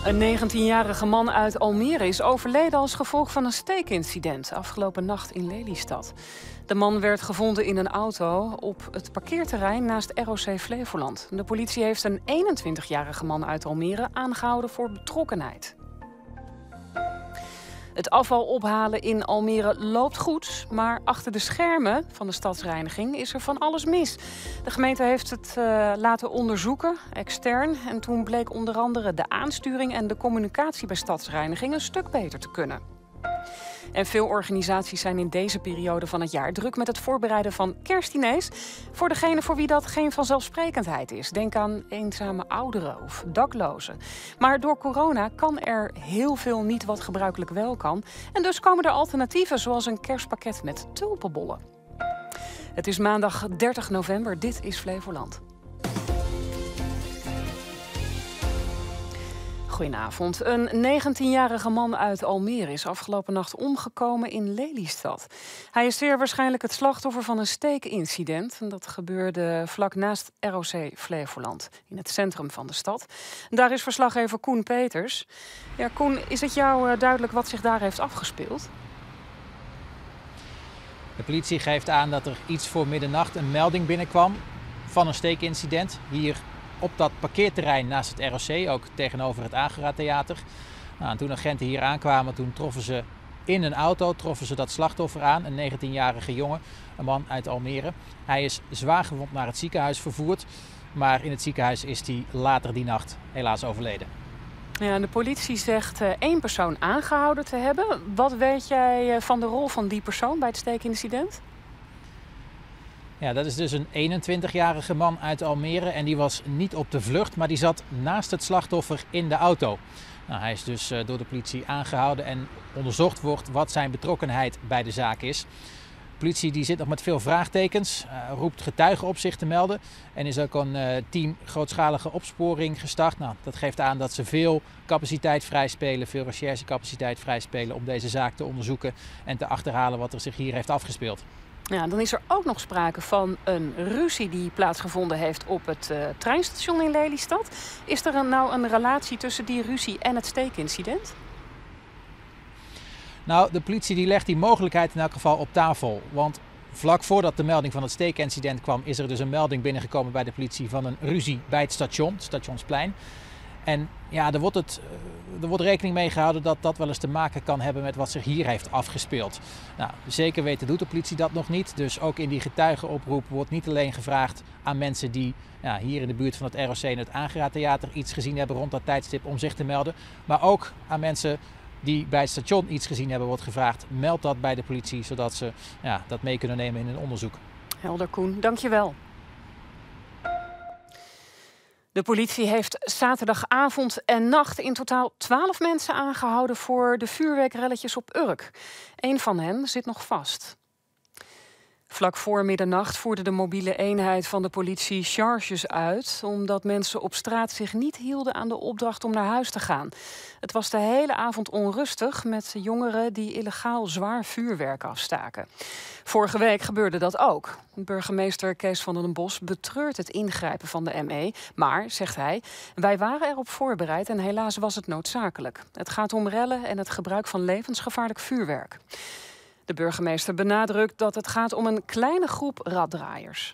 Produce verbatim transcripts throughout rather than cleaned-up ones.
Een negentienjarige man uit Almere is overleden als gevolg van een steekincident afgelopen nacht in Lelystad. De man werd gevonden in een auto op het parkeerterrein naast R O C Flevoland. De politie heeft een eenentwintigjarige man uit Almere aangehouden voor betrokkenheid. Het afval ophalen in Almere loopt goed, maar achter de schermen van de stadsreiniging is er van alles mis. De gemeente heeft het uh, laten onderzoeken, extern. En toen bleek onder andere de aansturing en de communicatie bij stadsreiniging een stuk beter te kunnen. En veel organisaties zijn in deze periode van het jaar druk met het voorbereiden van kerstdiners. Voor degene voor wie dat geen vanzelfsprekendheid is. Denk aan eenzame ouderen of daklozen. Maar door corona kan er heel veel niet wat gebruikelijk wel kan. En dus komen er alternatieven zoals een kerstpakket met tulpenbollen. Het is maandag dertig november. Dit is Flevoland. Goedenavond. Een negentienjarige man uit Almere is afgelopen nacht omgekomen in Lelystad. Hij is zeer waarschijnlijk het slachtoffer van een steekincident. Dat gebeurde vlak naast R O C Flevoland, in het centrum van de stad. Daar is verslaggever Koen Peters. Ja, Koen, is het jou duidelijk wat zich daar heeft afgespeeld? De politie geeft aan dat er iets voor middernacht een melding binnenkwam van een steekincident hier op dat parkeerterrein naast het R O C, ook tegenover het Agora Theater. Nou, en toen agenten hier aankwamen, toen troffen ze in een auto troffen ze dat slachtoffer aan, een negentienjarige jongen, een man uit Almere. Hij is zwaargewond naar het ziekenhuis vervoerd, maar in het ziekenhuis is hij later die nacht helaas overleden. Ja, de politie zegt uh, één persoon aangehouden te hebben. Wat weet jij uh, van de rol van die persoon bij het steekincident? Ja, dat is dus een eenentwintigjarige man uit Almere en die was niet op de vlucht, maar die zat naast het slachtoffer in de auto. Nou, hij is dus uh, door de politie aangehouden en onderzocht wordt wat zijn betrokkenheid bij de zaak is. De politie die zit nog met veel vraagtekens, uh, roept getuigen op zich te melden en is ook een uh, team grootschalige opsporing gestart. Nou, dat geeft aan dat ze veel capaciteit vrijspelen, veel recherchecapaciteit vrijspelen om deze zaak te onderzoeken en te achterhalen wat er zich hier heeft afgespeeld. Ja, dan is er ook nog sprake van een ruzie die plaatsgevonden heeft op het uh, treinstation in Lelystad. Is er een, nou een relatie tussen die ruzie en het steekincident? Nou, de politie die legt die mogelijkheid in elk geval op tafel. Want vlak voordat de melding van het steekincident kwam, is er dus een melding binnengekomen bij de politie van een ruzie bij het station, het Stationsplein. En ja, er wordt, het, er wordt rekening mee gehouden dat dat wel eens te maken kan hebben met wat zich hier heeft afgespeeld. Nou, zeker weten doet de politie dat nog niet. Dus ook in die getuigenoproep wordt niet alleen gevraagd aan mensen die ja, hier in de buurt van het R O C en het Agora Theater iets gezien hebben rond dat tijdstip om zich te melden. Maar ook aan mensen die bij het station iets gezien hebben wordt gevraagd. Meld dat bij de politie, zodat ze ja, dat mee kunnen nemen in hun onderzoek. Helder, Koen. Dank je wel. De politie heeft zaterdagavond en nacht in totaal twaalf mensen aangehouden voor de vuurwerkrelletjes op Urk. Eén van hen zit nog vast. Vlak voor middernacht voerde de mobiele eenheid van de politie charges uit, omdat mensen op straat zich niet hielden aan de opdracht om naar huis te gaan. Het was de hele avond onrustig met jongeren die illegaal zwaar vuurwerk afstaken. Vorige week gebeurde dat ook. Burgemeester Kees van den Bos betreurt het ingrijpen van de M E. Maar, zegt hij, wij waren erop voorbereid en helaas was het noodzakelijk. Het gaat om rellen en het gebruik van levensgevaarlijk vuurwerk. De burgemeester benadrukt dat het gaat om een kleine groep raddraaiers.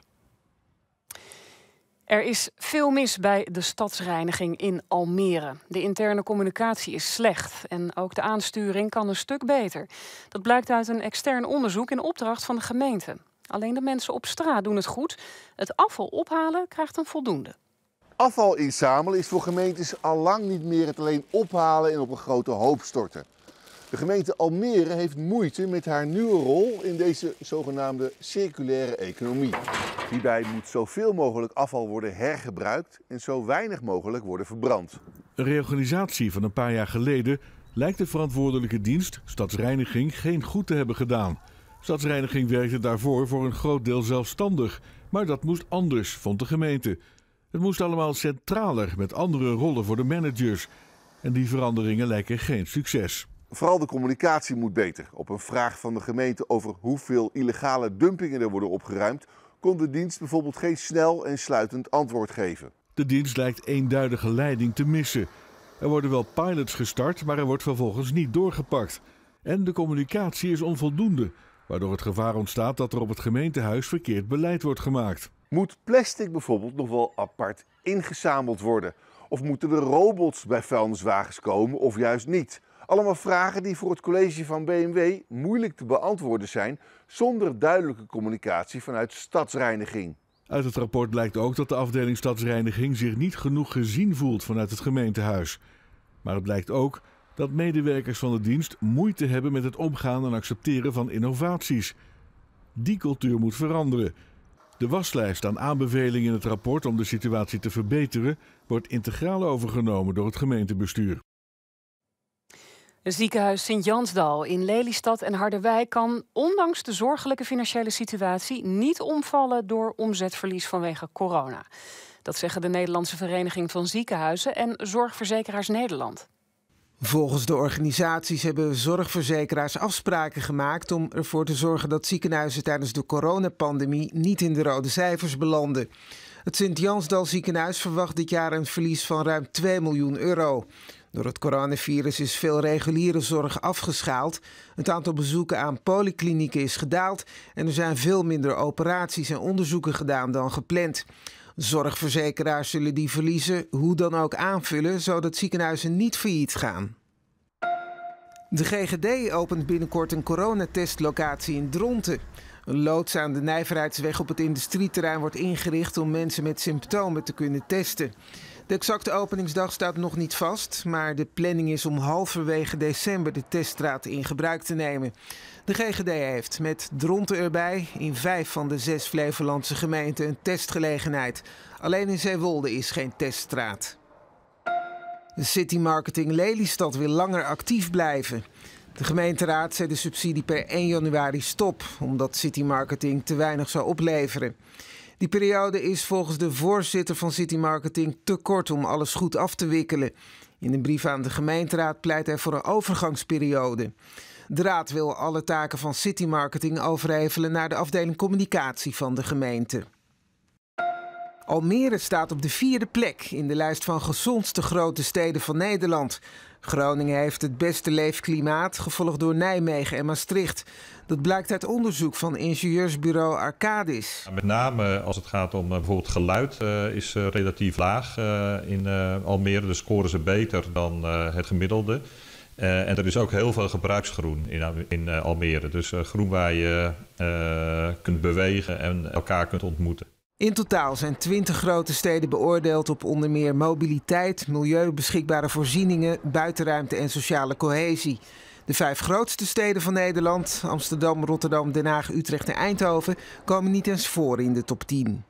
Er is veel mis bij de stadsreiniging in Almere. De interne communicatie is slecht en ook de aansturing kan een stuk beter. Dat blijkt uit een extern onderzoek in opdracht van de gemeente. Alleen de mensen op straat doen het goed. Het afval ophalen krijgt een voldoende. Afval inzamelen is voor gemeentes al lang niet meer het alleen ophalen en op een grote hoop storten. De gemeente Almere heeft moeite met haar nieuwe rol in deze zogenaamde circulaire economie. Hierbij moet zoveel mogelijk afval worden hergebruikt en zo weinig mogelijk worden verbrand. Een reorganisatie van een paar jaar geleden lijkt de verantwoordelijke dienst, Stadsreiniging, geen goed te hebben gedaan. Stadsreiniging werkte daarvoor voor een groot deel zelfstandig, maar dat moest anders, vond de gemeente. Het moest allemaal centraler met andere rollen voor de managers. En die veranderingen lijken geen succes. Vooral de communicatie moet beter. Op een vraag van de gemeente over hoeveel illegale dumpingen er worden opgeruimd, kon de dienst bijvoorbeeld geen snel en sluitend antwoord geven. De dienst lijkt eenduidige leiding te missen. Er worden wel pilots gestart, maar er wordt vervolgens niet doorgepakt. En de communicatie is onvoldoende, waardoor het gevaar ontstaat dat er op het gemeentehuis verkeerd beleid wordt gemaakt. Moet plastic bijvoorbeeld nog wel apart ingezameld worden? Of moeten er robots bij vuilniswagens komen of juist niet? Allemaal vragen die voor het college van B M W moeilijk te beantwoorden zijn zonder duidelijke communicatie vanuit stadsreiniging. Uit het rapport blijkt ook dat de afdeling stadsreiniging zich niet genoeg gezien voelt vanuit het gemeentehuis. Maar het blijkt ook dat medewerkers van de dienst moeite hebben met het omgaan en accepteren van innovaties. Die cultuur moet veranderen. De waslijst aan aanbevelingen in het rapport om de situatie te verbeteren wordt integraal overgenomen door het gemeentebestuur. Het ziekenhuis Sint-Jansdal in Lelystad en Harderwijk kan ondanks de zorgelijke financiële situatie niet omvallen door omzetverlies vanwege corona. Dat zeggen de Nederlandse Vereniging van Ziekenhuizen en Zorgverzekeraars Nederland. Volgens de organisaties hebben zorgverzekeraars afspraken gemaakt om ervoor te zorgen dat ziekenhuizen tijdens de coronapandemie niet in de rode cijfers belanden. Het Sint-Jansdal ziekenhuis verwacht dit jaar een verlies van ruim twee miljoen euro. Door het coronavirus is veel reguliere zorg afgeschaald. Het aantal bezoeken aan polyklinieken is gedaald en er zijn veel minder operaties en onderzoeken gedaan dan gepland. Zorgverzekeraars zullen die verliezen hoe dan ook aanvullen, zodat ziekenhuizen niet failliet gaan. De G G D opent binnenkort een coronatestlocatie in Dronten. Een loods aan de Nijverheidsweg op het industrieterrein wordt ingericht om mensen met symptomen te kunnen testen. De exacte openingsdag staat nog niet vast, maar de planning is om halverwege december de teststraat in gebruik te nemen. De G G D heeft met Dronten erbij in vijf van de zes Flevolandse gemeenten een testgelegenheid. Alleen in Zeewolde is geen teststraat. De City Marketing Lelystad wil langer actief blijven. De gemeenteraad zet de subsidie per één januari stop, omdat City Marketing te weinig zou opleveren. Die periode is volgens de voorzitter van City Marketing te kort om alles goed af te wikkelen. In een brief aan de gemeenteraad pleit hij voor een overgangsperiode. De raad wil alle taken van City Marketing overhevelen naar de afdeling communicatie van de gemeente. Almere staat op de vierde plek in de lijst van gezondste grote steden van Nederland. Groningen heeft het beste leefklimaat, gevolgd door Nijmegen en Maastricht. Dat blijkt uit onderzoek van ingenieursbureau Arcadis. Met name als het gaat om uh, bijvoorbeeld geluid uh, is uh, relatief laag uh, in uh, Almere. Dus scoren ze beter dan uh, het gemiddelde. Uh, en er is ook heel veel gebruiksgroen in, in uh, Almere. Dus uh, groen waar je uh, kunt bewegen en elkaar kunt ontmoeten. In totaal zijn twintig grote steden beoordeeld op onder meer mobiliteit, milieu, beschikbare voorzieningen, buitenruimte en sociale cohesie. De vijf grootste steden van Nederland, Amsterdam, Rotterdam, Den Haag, Utrecht en Eindhoven, komen niet eens voor in de top tien.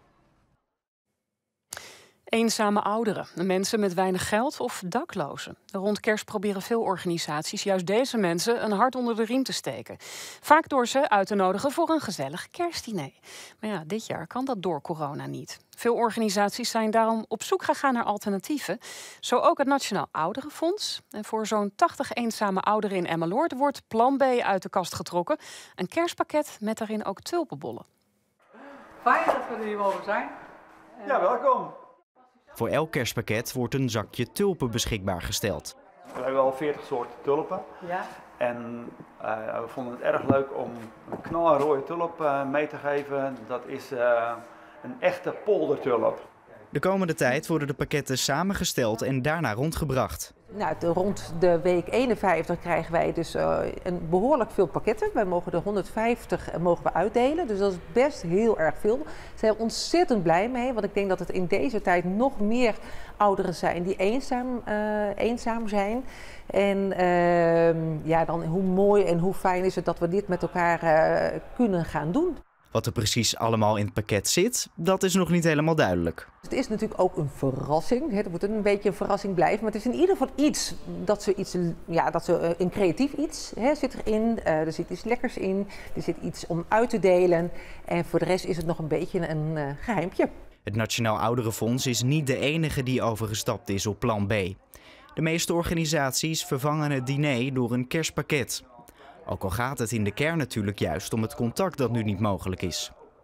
Eenzame ouderen, mensen met weinig geld of daklozen. Rond kerst proberen veel organisaties juist deze mensen een hart onder de riem te steken. Vaak door ze uit te nodigen voor een gezellig kerstdiner. Maar ja, dit jaar kan dat door corona niet. Veel organisaties zijn daarom op zoek gegaan naar alternatieven. Zo ook het Nationaal Ouderenfonds. En voor zo'n tachtig eenzame ouderen in Emmeloord wordt Plan B uit de kast getrokken. Een kerstpakket met daarin ook tulpenbollen. Fijn dat we er hier mogen zijn. Ja, welkom. Voor elk kerstpakket wordt een zakje tulpen beschikbaar gesteld. We hebben al veertig soorten tulpen. Ja. En uh, we vonden het erg leuk om een knalrode tulp uh, mee te geven. Dat is uh, een echte poldertulp. De komende tijd worden de pakketten samengesteld en daarna rondgebracht. Nou, de, rond de week eenenvijftig krijgen wij dus uh, een behoorlijk veel pakketten. Wij mogen er honderdvijftig mogen we uitdelen, dus dat is best heel erg veel. Daar zijn we ontzettend blij mee, want ik denk dat het in deze tijd nog meer ouderen zijn die eenzaam, uh, eenzaam zijn. En uh, ja, dan hoe mooi en hoe fijn is het dat we dit met elkaar uh, kunnen gaan doen. Wat er precies allemaal in het pakket zit, dat is nog niet helemaal duidelijk. Het is natuurlijk ook een verrassing. Het moet een beetje een verrassing blijven. Maar het is in ieder geval iets dat ze iets, ja, dat ze een creatief iets hè, zit erin. Uh, er zit iets lekkers in. Er zit iets om uit te delen. En voor de rest is het nog een beetje een uh, geheimpje. Het Nationaal Ouderenfonds is niet de enige die overgestapt is op Plan B. De meeste organisaties vervangen het diner door een kerstpakket. Ook al gaat het in de kern natuurlijk juist om het contact dat nu niet mogelijk is.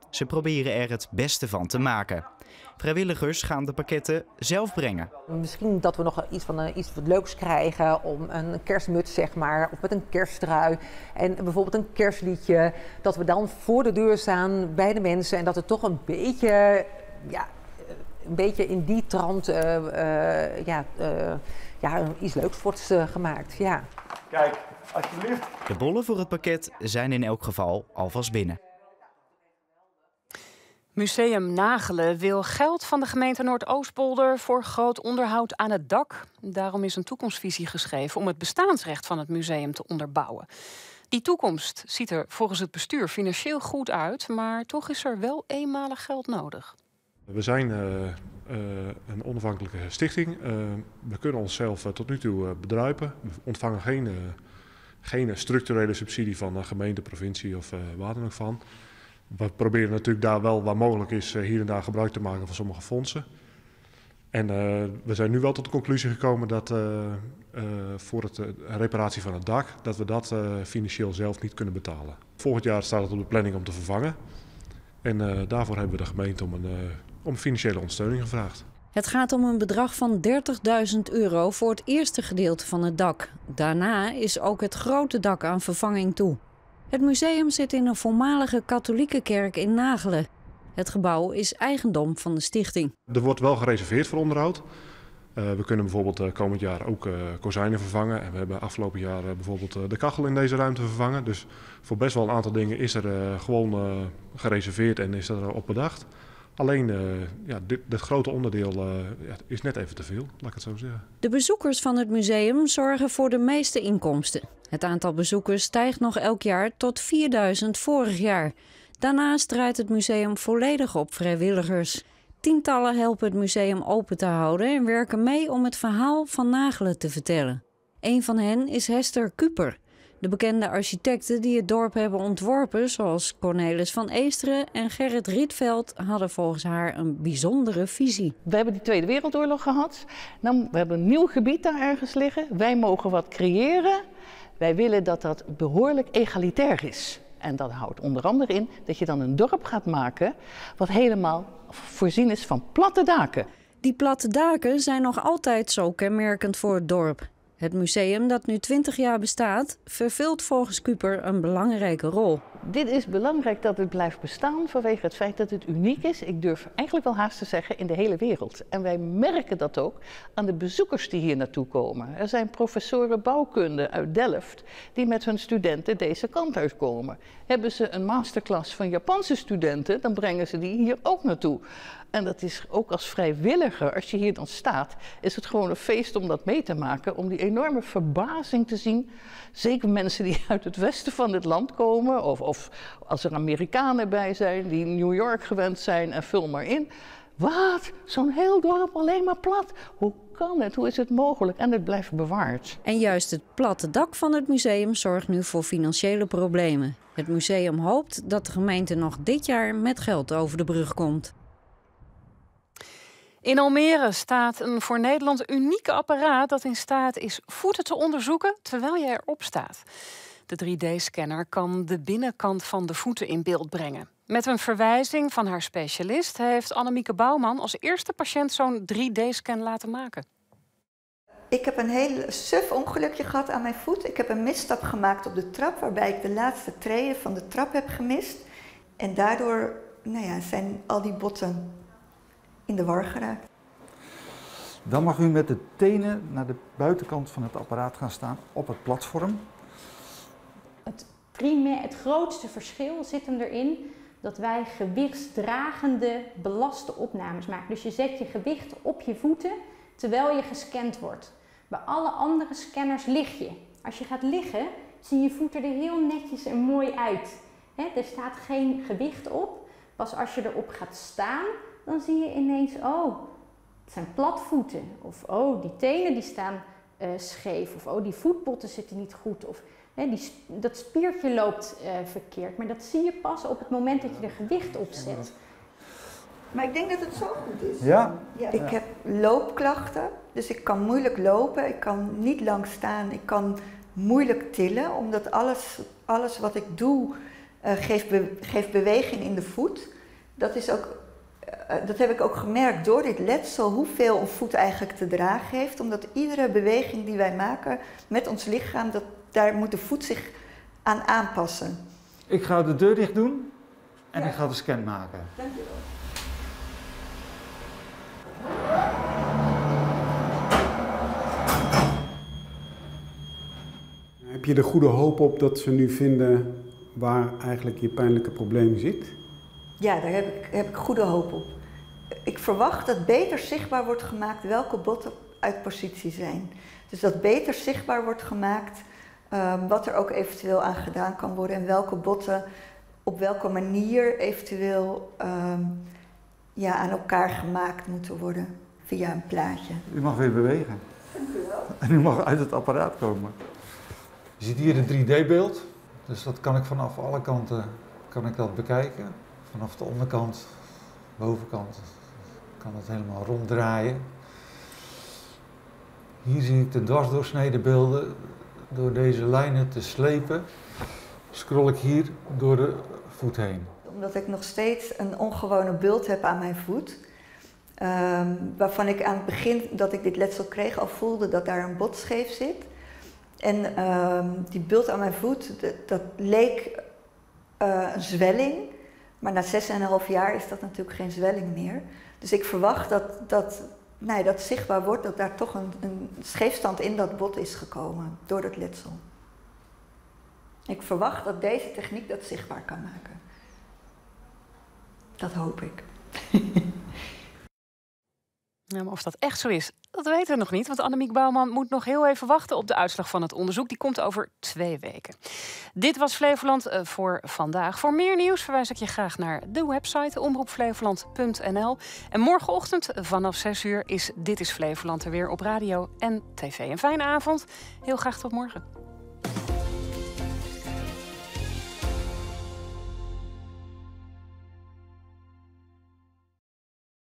Ze proberen er het beste van te maken. Vrijwilligers gaan de pakketten zelf brengen. Misschien dat we nog iets van uh, iets wat leuks krijgen, om een kerstmuts zeg maar, of met een kersttrui en bijvoorbeeld een kerstliedje. Dat we dan voor de deur staan bij de mensen en dat het toch een beetje, ja, een beetje in die trant, uh, uh, ja, uh, ja, iets leuks wordt uh, gemaakt. Ja. Kijk, alsjeblieft. De bollen voor het pakket zijn in elk geval alvast binnen. Museum Nagelen wil geld van de gemeente Noordoostpolder voor groot onderhoud aan het dak. Daarom is een toekomstvisie geschreven om het bestaansrecht van het museum te onderbouwen. Die toekomst ziet er volgens het bestuur financieel goed uit, maar toch is er wel eenmalig geld nodig. We zijn uh, uh, een onafhankelijke stichting. Uh, we kunnen onszelf uh, tot nu toe uh, bedruipen. We ontvangen geen, uh, geen structurele subsidie van de gemeente, provincie of uh, waar dan ook van. We proberen natuurlijk daar wel waar mogelijk is hier en daar gebruik te maken van sommige fondsen. En uh, we zijn nu wel tot de conclusie gekomen dat uh, uh, voor het uh, reparatie van het dak, dat we dat uh, financieel zelf niet kunnen betalen. Volgend jaar staat het op de planning om te vervangen. En uh, daarvoor hebben we de gemeente om een, uh, om financiële ondersteuning gevraagd. Het gaat om een bedrag van dertigduizend euro voor het eerste gedeelte van het dak. Daarna is ook het grote dak aan vervanging toe. Het museum zit in een voormalige katholieke kerk in Nagelen. Het gebouw is eigendom van de stichting. Er wordt wel gereserveerd voor onderhoud. Uh, we kunnen bijvoorbeeld uh, komend jaar ook uh, kozijnen vervangen. En we hebben afgelopen jaar uh, bijvoorbeeld uh, de kachel in deze ruimte vervangen. Dus voor best wel een aantal dingen is er uh, gewoon uh, gereserveerd en is er op bedacht. Alleen uh, ja, dit, dit grote onderdeel uh, ja, is net even te veel, laat ik het zo zeggen. De bezoekers van het museum zorgen voor de meeste inkomsten. Het aantal bezoekers stijgt nog elk jaar tot vierduizend vorig jaar. Daarnaast draait het museum volledig op vrijwilligers. Tientallen helpen het museum open te houden en werken mee om het verhaal van Nagelen te vertellen. Een van hen is Hester Kuper. De bekende architecten die het dorp hebben ontworpen, zoals Cornelis van Eesteren en Gerrit Rietveld, hadden volgens haar een bijzondere visie. We hebben die Tweede Wereldoorlog gehad. Nou, we hebben een nieuw gebied daar ergens liggen. Wij mogen wat creëren. Wij willen dat dat behoorlijk egalitair is. En dat houdt onder andere in dat je dan een dorp gaat maken wat helemaal voorzien is van platte daken. Die platte daken zijn nog altijd zo kenmerkend voor het dorp. Het museum, dat nu twintig jaar bestaat, vervult volgens Kuper een belangrijke rol. Dit is belangrijk dat het blijft bestaan vanwege het feit dat het uniek is. Ik durf eigenlijk wel haast te zeggen in de hele wereld. En wij merken dat ook aan de bezoekers die hier naartoe komen. Er zijn professoren bouwkunde uit Delft die met hun studenten deze kant uitkomen. Hebben ze een masterclass van Japanse studenten, dan brengen ze die hier ook naartoe. En dat is ook als vrijwilliger, als je hier dan staat, is het gewoon een feest om dat mee te maken. Om die enorme verbazing te zien. Zeker mensen die uit het westen van dit land komen. Of, of als er Amerikanen bij zijn die New York gewend zijn en vul maar in. Wat? Zo'n heel dorp alleen maar plat? Hoe kan het? Hoe is het mogelijk? En het blijft bewaard. En juist het platte dak van het museum zorgt nu voor financiële problemen. Het museum hoopt dat de gemeente nog dit jaar met geld over de brug komt. In Almere staat een voor Nederland unieke apparaat dat in staat is voeten te onderzoeken terwijl je erop staat. De drie D-scanner kan de binnenkant van de voeten in beeld brengen. Met een verwijzing van haar specialist heeft Annemieke Bouwman als eerste patiënt zo'n drie D-scan laten maken. Ik heb een heel suf ongelukje gehad aan mijn voet. Ik heb een misstap gemaakt op de trap waarbij ik de laatste treden van de trap heb gemist. En daardoor nou ja, zijn al die botten in de war geraakt. Dan mag u met de tenen naar de buitenkant van het apparaat gaan staan op het platform. Het, primair, het grootste verschil zit hem erin dat wij gewichtsdragende belaste opnames maken. Dus je zet je gewicht op je voeten terwijl je gescand wordt. Bij alle andere scanners lig je. Als je gaat liggen, zien je voeten er heel netjes en mooi uit. He, er staat geen gewicht op. Pas als je erop gaat staan, dan zie je ineens, oh, het zijn platvoeten. Of oh, die tenen die staan uh, scheef. Of oh, die voetbotten zitten niet goed. Of hè, die, dat spiertje loopt uh, verkeerd. Maar dat zie je pas op het moment dat je er gewicht op zet. Maar ik denk dat het zo goed is. Ja. Ja. Ik heb loopklachten, dus ik kan moeilijk lopen. Ik kan niet lang staan. Ik kan moeilijk tillen, omdat alles, alles wat ik doe uh, geeft, be, geeft beweging in de voet. Dat is ook, uh, dat heb ik ook gemerkt door dit letsel, hoeveel een voet eigenlijk te dragen heeft. Omdat iedere beweging die wij maken met ons lichaam, dat, daar moet de voet zich aan aanpassen. Ik ga de deur dicht doen en ja. ik ga de scan maken. Dank je wel. Heb je er goede hoop op dat ze nu vinden waar eigenlijk je pijnlijke probleem zit? Ja, daar heb ik, heb ik goede hoop op. Ik verwacht dat beter zichtbaar wordt gemaakt welke botten uit positie zijn. Dus dat beter zichtbaar wordt gemaakt um, wat er ook eventueel aan gedaan kan worden en welke botten op welke manier eventueel um, ja, aan elkaar gemaakt moeten worden via een plaatje. U mag weer bewegen. Dank u wel. En u mag uit het apparaat komen. Je ziet hier een drie D-beeld, dus dat kan ik vanaf alle kanten kan ik dat bekijken. Vanaf de onderkant, bovenkant, kan dat helemaal ronddraaien. Hier zie ik de dwarsdoorsneden beelden. Door deze lijnen te slepen, scroll ik hier door de voet heen. Omdat ik nog steeds een ongewone bult heb aan mijn voet. Um, waarvan ik aan het begin dat ik dit letsel kreeg al voelde dat daar een bot scheef zit. En um, die bult aan mijn voet, dat, dat leek uh, een zwelling. Maar na zes en een half jaar is dat natuurlijk geen zwelling meer. Dus ik verwacht dat dat, nee, dat zichtbaar wordt, dat daar toch een, een scheefstand in dat bot is gekomen door dat letsel. Ik verwacht dat deze techniek dat zichtbaar kan maken. Dat hoop ik. Ja, maar of dat echt zo is, dat weten we nog niet. Want Annemiek Bouwman moet nog heel even wachten op de uitslag van het onderzoek. Die komt over twee weken. Dit was Flevoland uh, voor vandaag. Voor meer nieuws verwijs ik je graag naar de website omroep flevoland punt n l. En morgenochtend vanaf zes uur is Dit is Flevoland er weer op radio en tv. Een fijne avond. Heel graag tot morgen.